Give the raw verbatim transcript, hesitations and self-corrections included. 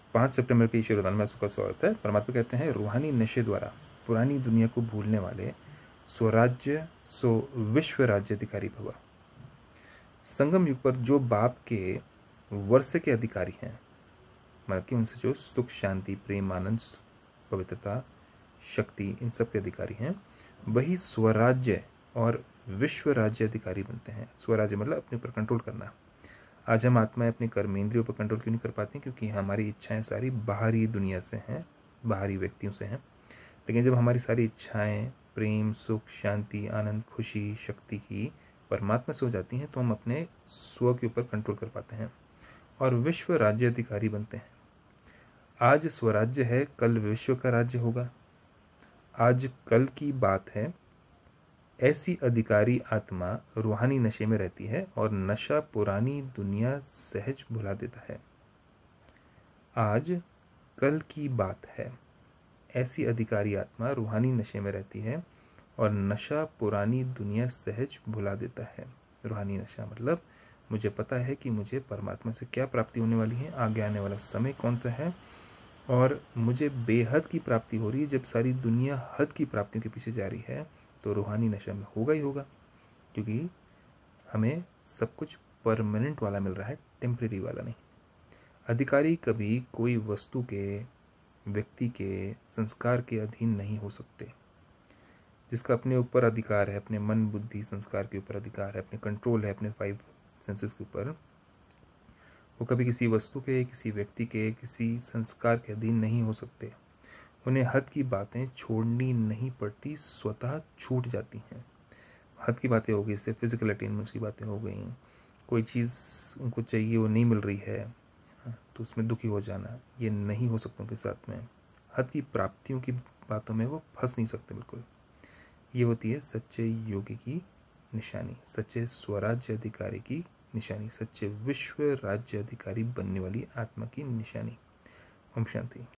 पाँच सितंबर के ईश्वर में आपका स्वागत है। परमात्मा कहते हैं, रूहानी नशे द्वारा पुरानी दुनिया को भूलने वाले स्वराज्य सो विश्व राज्याधिकारी भवा। संगम युग पर जो बाप के वर्ष के अधिकारी हैं, मतलब कि उनसे जो सुख, शांति, प्रेम, आनंद, पवित्रता, शक्ति, इन सब के अधिकारी हैं, वही स्वराज्य और विश्व राज्य अधिकारी बनते हैं। स्वराज्य मतलब अपने ऊपर कंट्रोल करना। आज हम आत्माएं अपने कर्मेंद्रियों पर कंट्रोल क्यों नहीं कर पाती? क्योंकि हमारी इच्छाएं सारी बाहरी दुनिया से हैं, बाहरी व्यक्तियों से हैं। लेकिन जब हमारी सारी इच्छाएं प्रेम, सुख, शांति, आनंद, खुशी, शक्ति की परमात्मा से हो जाती हैं, तो हम अपने स्व के ऊपर कंट्रोल कर पाते हैं और विश्व राज्य अधिकारी बनते हैं। आज स्वराज्य है, कल विश्व का राज्य होगा। आज कल की बात है। ऐसी अधिकारी आत्मा रूहानी नशे में रहती है और नशा पुरानी दुनिया सहज भुला देता है। आज कल की बात है। ऐसी अधिकारी आत्मा रूहानी नशे में रहती है और नशा पुरानी दुनिया सहज भुला देता है। रूहानी नशा मतलब मुझे पता है कि मुझे परमात्मा से क्या प्राप्ति होने वाली है, आगे आने वाला समय कौन सा है, और मुझे बेहद की प्राप्ति हो रही है। जब सारी दुनिया हद की प्राप्तियों के पीछे जा रही है, तो रूहानी नशा में होगा ही होगा, क्योंकि हमें सब कुछ परमानेंट वाला मिल रहा है, टेम्परेरी वाला नहीं। अधिकारी कभी कोई वस्तु के, व्यक्ति के, संस्कार के अधीन नहीं हो सकते। जिसका अपने ऊपर अधिकार है, अपने मन, बुद्धि, संस्कार के ऊपर अधिकार है, अपने कंट्रोल है अपने फाइव सेंसेस के ऊपर, वो कभी किसी वस्तु के, किसी व्यक्ति के, किसी संस्कार के अधीन नहीं हो सकते। उन्हें हद की बातें छोड़नी नहीं पड़ती, स्वतः छूट जाती हैं। हद की बातें हो गई, जैसे फिजिकल अटेनमेंट्स की बातें हो गई, कोई चीज़ उनको चाहिए वो नहीं मिल रही है तो उसमें दुखी हो जाना, ये नहीं हो सकता उनके साथ में। हद की प्राप्तियों की बातों में वो फंस नहीं सकते बिल्कुल। ये होती है सच्चे योगी की निशानी, सच्चे स्वराज्य अधिकारी की निशानी, सच्चे विश्व राज्य अधिकारी बनने वाली आत्मा की निशानी। ओम शांति।